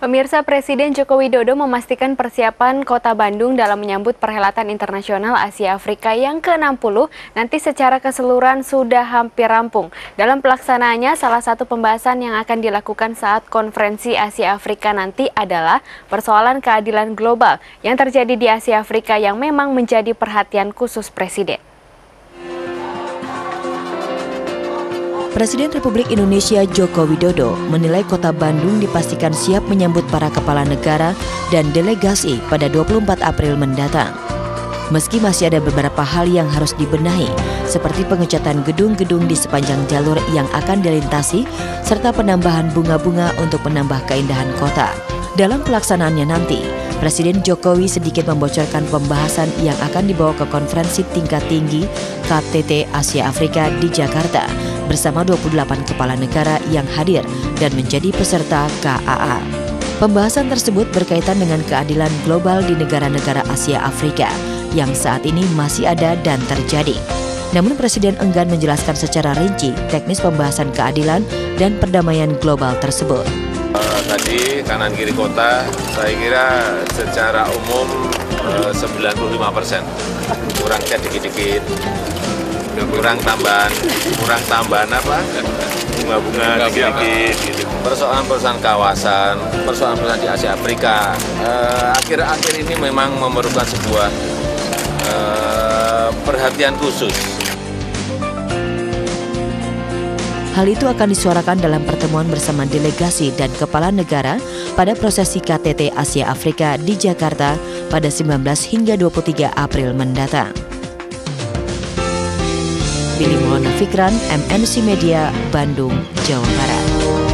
Pemirsa, Presiden Joko Widodo memastikan persiapan Kota Bandung dalam menyambut perhelatan internasional Asia Afrika yang ke-60 nanti secara keseluruhan sudah hampir rampung. Dalam pelaksanaannya, salah satu pembahasan yang akan dilakukan saat konferensi Asia Afrika nanti adalah persoalan keadilan global yang terjadi di Asia Afrika yang memang menjadi perhatian khusus Presiden. Presiden Republik Indonesia Joko Widodo menilai Kota Bandung dipastikan siap menyambut para kepala negara dan delegasi pada 24 April mendatang. Meski masih ada beberapa hal yang harus dibenahi, seperti pengecatan gedung-gedung di sepanjang jalur yang akan dilintasi, serta penambahan bunga-bunga untuk menambah keindahan kota. Dalam pelaksanaannya nanti, Presiden Jokowi sedikit membocorkan pembahasan yang akan dibawa ke konferensi tingkat tinggi KTT Asia Afrika di Jakarta bersama 28 kepala negara yang hadir dan menjadi peserta KAA. Pembahasan tersebut berkaitan dengan keadilan global di negara-negara Asia Afrika yang saat ini masih ada dan terjadi. Namun Presiden enggan menjelaskan secara rinci teknis pembahasan keadilan dan perdamaian global tersebut. Tadi kanan kiri kota, saya kira secara umum 95%, kurang dikit-dikit, kurang tambahan apa? Bunga-bunga dikit-dikit. Gitu. Persoalan kawasan, persoalan di Asia Afrika, akhir-akhir ini memang memerlukan sebuah perhatian khusus. Hal itu akan disuarakan dalam pertemuan bersama delegasi dan kepala negara pada prosesi KTT Asia Afrika di Jakarta pada 19 hingga 23 April mendatang. Billy Maulana Fikran, MNC Media, Bandung, Jawa Barat.